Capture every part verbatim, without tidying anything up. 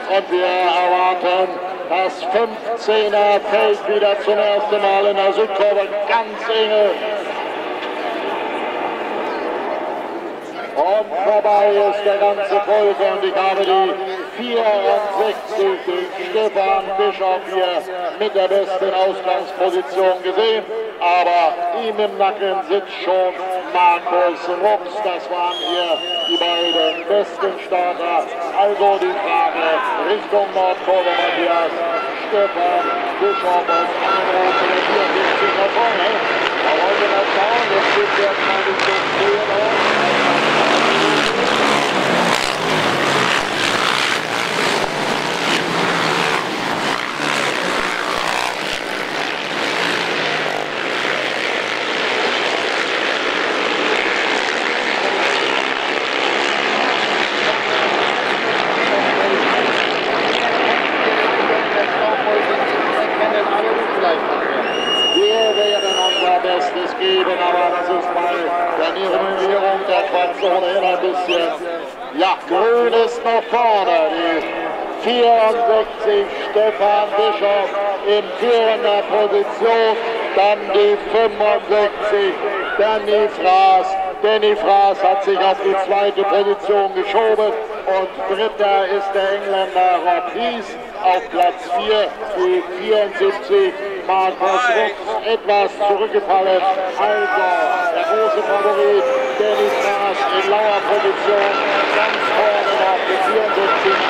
und wir erwarten das fünfzehner Feld wieder zum ersten Mal in der Südkurve, ganz enge. Und vorbei ist der ganze Pulk und ich habe die vierundsechzig, den Stefan Bischof hier mit der besten Ausgangsposition gesehen. Aber ihm im Nacken sitzt schon Markus Rux. Das waren hier die beiden besten Starter. Also die Frage Richtung Nordkurve, Matthias. Stefan Bischof aus Anruf in der vierundsiebzig nach vorne. Da wollen wir mal schauen, jetzt geht der mal Richtung zehn auf. Geben, aber das ist bei der Nivellierung der Quatsch ohnehin ein bisschen. Ja, grün ist nach vorne. Die vierundsechzig Stefan Bischof in führender Position. Dann die fünfundsechzig Danny Fraß. Danny Fraß hat sich auf die zweite Position geschoben. Und dritter ist der Engländer Rob Hies auf Platz vier. Die vierundsiebzig. Markus Rux etwas zurückgefallen. Also der große Favorit, Danny Fraß in lauer Position, ganz vorne auf die vierundsiebzig.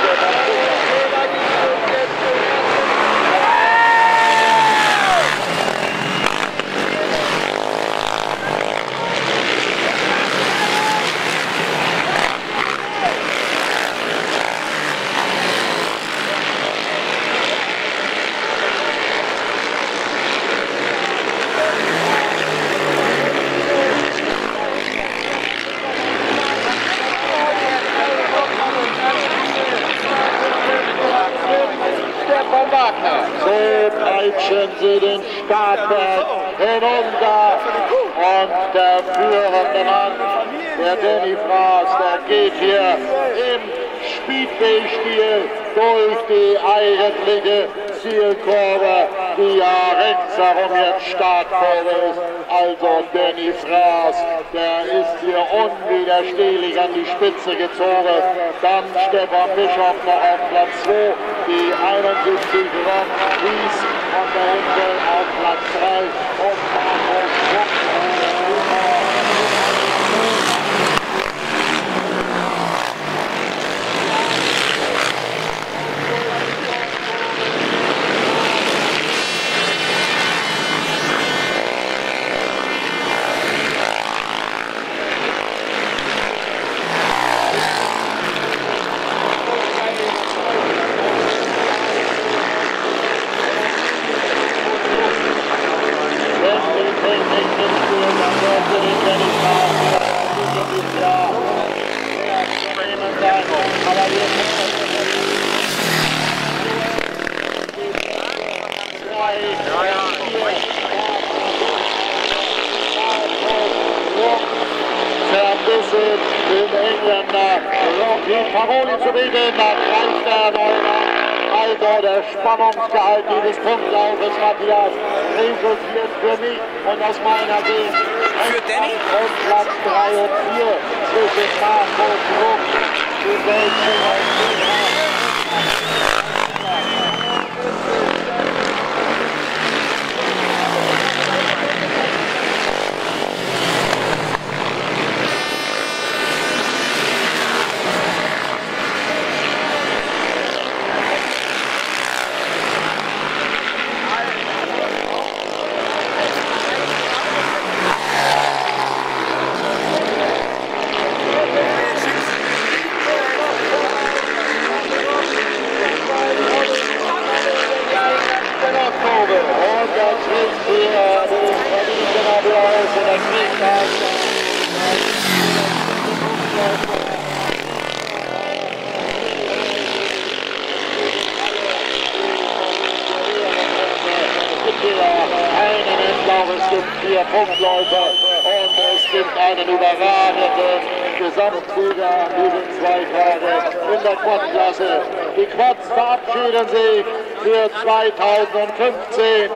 So peitschen sie den Startberg hinunter und der führende Mann, der Danny Fraß, der geht hier im Speedway-Stil durch die eigentliche Zielkurve, die ja rechts herum jetzt Startkurve ist. Also Danny Fraß, der ist hier unwiderstehlich an die Spitze gezogen. Dann Stefan Bischof noch auf Platz zwei, die einundsiebzig Ron Ries und dahinter auf Platz drei und Markus Rux. Den Engländer Rocky Paroli zu bieten, da greift er Neumann. Also der Spannungsgehalt dieses Punktlaufes, Matthias, resultiert für mich und aus meiner Sicht für Danny und Platz drei und vier zwischen Markus Rux, die Deutschen und es gibt vier Punktläufer und es gibt einen überragenden Gesamtsieger an diesen zwei Tagen in der Quad-Klasse. Die Quads verabschieden sich für zweitausendfünfzehn.